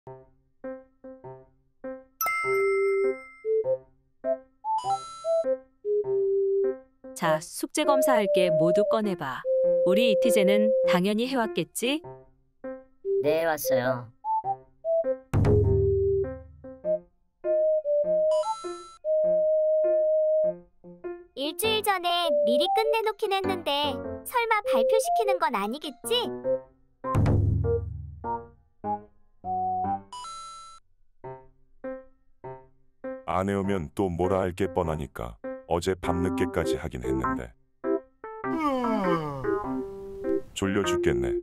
자, 숙제 검사할 게 모두 꺼내봐. 우리 이티제는 당연히 해왔겠지? 네, 왔어요. 일주일 전에 미리 끝내놓긴 했는데 설마 발표시키는 건 아니겠지? 안 해오면 또 뭐라 할 게 뻔하니까 어제 밤늦게까지 하긴 했는데. 졸려 죽겠네.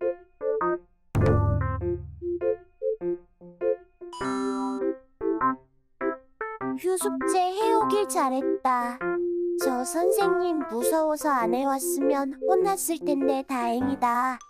휴숙제 해오길 잘했다. 저 선생님 무서워서 안 해왔으면 혼났을 텐데 다행이다.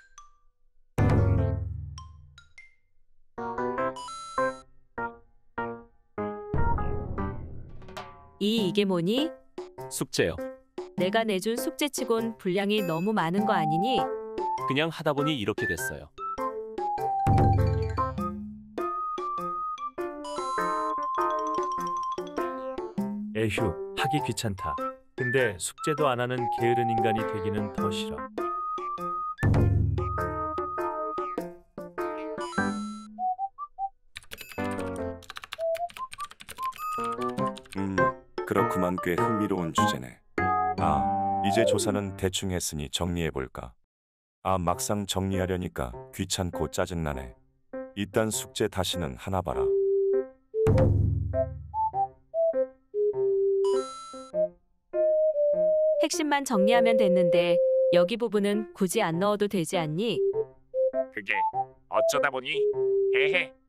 이게 뭐니? 숙제요. 내가 내준 숙제치곤 분량이 너무 많은 거 아니니? 그냥 하다 보니 이렇게 됐어요. 에휴, 하기 귀찮다. 근데 숙제도 안 하는 게으른 인간이 되기는 더 싫어. 그렇구만. 꽤 흥미로운 주제네. 아, 이제 조사는 대충 했으니 정리해볼까? 아, 막상 정리하려니까 귀찮고 짜증나네. 이딴 숙제 다시는 하나 봐라. 핵심만 정리하면 됐는데 여기 부분은 굳이 안 넣어도 되지 않니? 그게 어쩌다 보니 헤헤